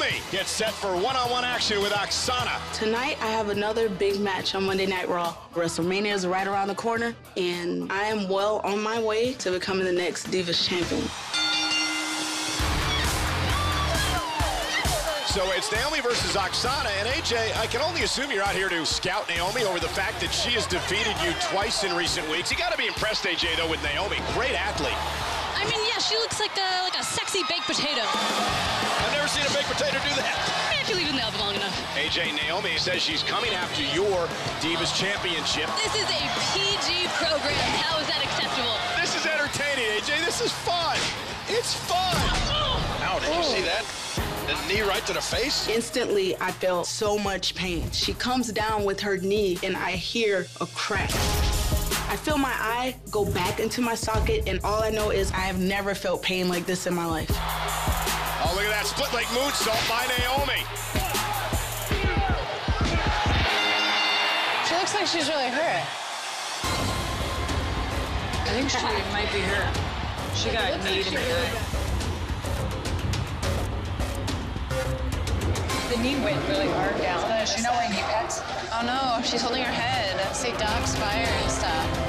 Naomi gets set for one-on-one action with Oksana. Tonight, I have another big match on Monday Night Raw. WrestleMania is right around the corner, and I am well on my way to becoming the next Divas champion. So it's Naomi versus Oksana, and AJ, I can only assume you're out here to scout Naomi over the fact that she has defeated you twice in recent weeks. You got to be impressed, AJ, though, with Naomi. Great athlete. I mean, yeah, she looks like a sexy baked potato. I've never seen a baked potato do that. If you leave it in the oven long enough. AJ, Naomi says she's coming after your Divas Championship. This is a PG program. How is that acceptable? This is entertaining, AJ. This is fun. It's fun. Ow, did you see that? The knee right to the face? Instantly, I felt so much pain. She comes down with her knee, and I hear a crack. I feel my eye go back into my socket, and all I know is I have never felt pain like this in my life. Oh, look at that split leg moonsault by Naomi. She looks like she's really hurt. I think she might be hurt. She got kneed in the eye. The knee went really hard down. Is she not wearing knee pads? Oh no, she's holding her head. Say Doc's fire and stuff.